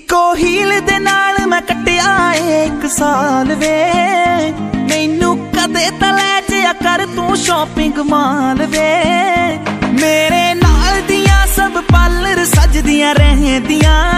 इक्को हील दे नाल मैं कट्टिया एक साल वे। मैनू कदे तां लै जिया कर तू शॉपिंग माल वे। मेरे नाल दियां सब पार्लर सजदियां रहंदियां